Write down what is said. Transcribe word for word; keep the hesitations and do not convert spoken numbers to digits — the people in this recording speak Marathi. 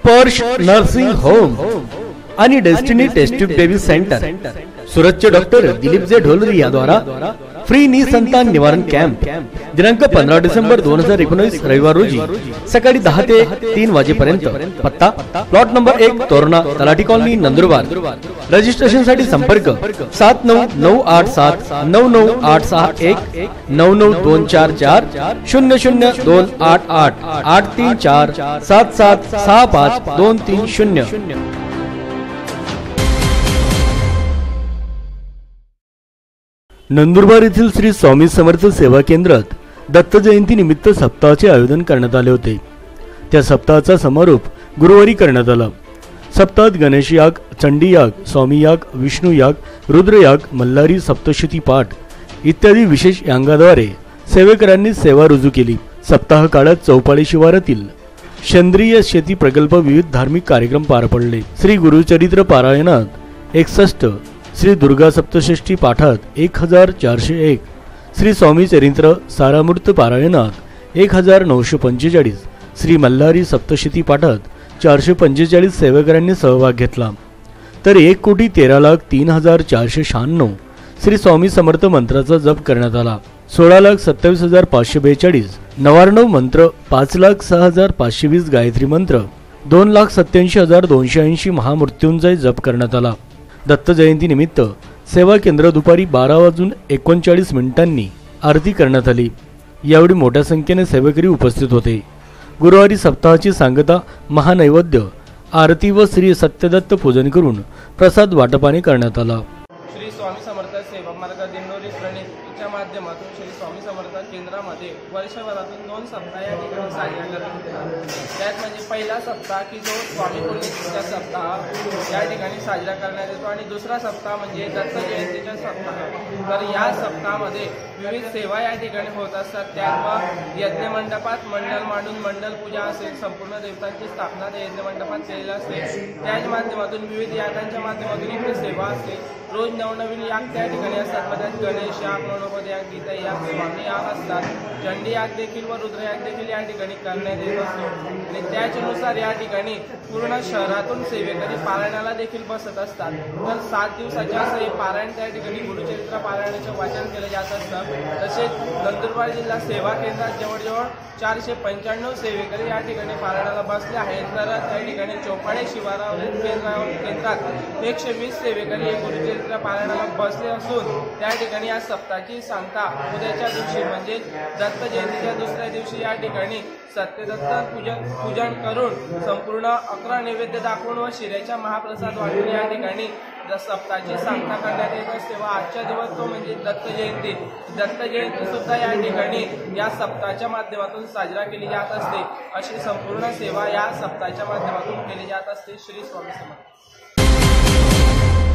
स्पर्श नर्सिंग होम आणि destiny test tube baby centre सुरतचे doctor Dilip J Dholari याद्वारा free निसंतान निवारण कॅम्प दिनांक पंधरा डिसेंबर दोन हजार एकोणीस रविवार रोजी सकाळी दहा ते तीन वाजेपर्यंत. पत्ता प्लॉट नंबर एक तोरणा तलाठी कॉलनी नंदुरबार. रजिस्ट्रेशन साठी संपर्क सात नऊ नऊ आठ सात नऊ नऊ आठ सहा एक नऊ नऊ दोन चार चार शून्य शून्य दोन आठ आठ आठ तीन चार सात सात सहा पाच दोन तीन शून्य. नंदुरबार येथील श्री स्वामी समर्थ सेवा केंद्रात दत्त जयंती निमित्त सप्ताहाचे आयोजन करण्यात आले होते. त्या सप्ताहाचा समारोप गुरुवारी करण्यात आला. सप्ताहात गणेश याग, चंडी याग, स्वामी याग, विष्णू याग, रुद्र याग, मल्हारी सप्तशती पाठ इत्यादी विशेष यांगाद्वारे सेवेकरांनी सेवा रुजू केली. सप्ताह काळात चौपाळी शिवारातील सेंद्रिय शेती प्रकल्प विविध धार्मिक कार्यक्रम पार पडले. श्री गुरुचरित्र पारायणात एकसष्ट, श्री दुर्गा सप्तषष्ठी पाठात एक हजार चारशे एक, श्री स्वामी चरित्र सारामूर्त पारायणात एक हजार नऊशे पंचेचाळीस, श्री मल्हारी सप्तशती पाठात चारशे पंचेचाळीस सेवेकरांनी सहभाग घेतला. तर एक कोटी तेरा लाख तीन हजार चारशे शहाण्णव श्री स्वामी समर्थ मंत्राचा जप करण्यात आला. सोळा लाख सत्तावीस हजार पाचशे बेचाळीस नवार्णव मंत्र, पाच लाख सहा हजार पाचशे वीस गायत्री मंत्र, दोन लाख सत्याऐंशी हजार दोनशे ऐंशी महामृत्युंजय जप करण्यात आला. दत्त जयंती निमित्त सेवा केंद्र दुपारी बारा वाजून एकोणचाळीस मिनिटांनी आरती करण्यात आली. यावेळी मोठ्या संख्येने सेवेकरी उपस्थित होते. गुरुवारी सप्ताहाची सांगता, महानैवेद्य, आरती व श्री सत्यदत्त पूजन करून प्रसाद वाटपाने करण्यात आला. श्री स्वामी समर्थ सेवा मार्ग दिंडोरी प्रणितच्या माध्यमातून श्री स्वामी समर्थ केंद्रामध्ये वर्षभरातून दोन सप्ताह या ठिकाणी साजरा करण्यात येतात. त्यात म्हणजे पहिला सप्ताह की जो स्वामी पुण्यतिथीचा सप्ताह या ठिकाणी साजरा करण्यात येतो आणि दुसरा सप्ताह म्हणजे दत्त जयंतीचा सप्ताह. तर या सप्ताहामध्ये विविध सेवा या ठिकाणी होत असतात. त्यात यज्ञ मंडपात मंडल मांडून मंडल पूजा असेल, संपूर्ण देवतांची स्थापना त्या यज्ञ मंडपात केलेली असते. त्याच माध्यमातून विविध यागांच्या माध्यमातून इथे सेवा असते. रोज नवनवीन याग त्या ठिकाणी असतात. त्यात गणेश याग, मनोपद याग, गीता याग, स्वामी याग असतात. चंडी याग देखील व रुद्र याग देखील या ठिकाणी करण्यात येत असतो. आणि त्याच्यानुसार या ठिकाणी पूर्ण शहरातून सेवेकरी पारायणाला देखील बसत असतात. तर सात दिवसाचे असं हे पारायण त्या ठिकाणी गुरुचरित्र पारायणाचे वाचन केले जात असतं. तसेच नंदुरबार जिल्हा सेवा केंद्रात जवळजवळ चारशे पंच्याण्णव सेवेकरी या ठिकाणी पारायणाला बसले आहेत. तर त्या ठिकाणी चौपाळे शिवारावरील केंद्रावर केंद्रात एकशे वीस सेवेकरी हे गुरुचरित्र पारायणाला बसले असून त्या ठिकाणी या सप्ताहाची सांगता उद्याच्या दिवशी म्हणजे दत्त जयंतीच्या दुसऱ्या दिवशी या ठिकाणी सत्यदत्त पूजन पूजन करून संपूर्ण अकरा नैवेद्य दाखवून व शिऱ्याच्या महाप्रसाद वाटून या ठिकाणी सप्ताहाची सांगता करण्यात येत असते. व आजच्या दिवस तो म्हणजे दत्त जयंती दत्त जयंती सुद्धा या ठिकाणी या सप्ताहाच्या माध्यमातून साजरा केली जात असते. अशी संपूर्ण सेवा या सप्ताहाच्या माध्यमातून केली जात असते. श्री स्वामी समर्थ.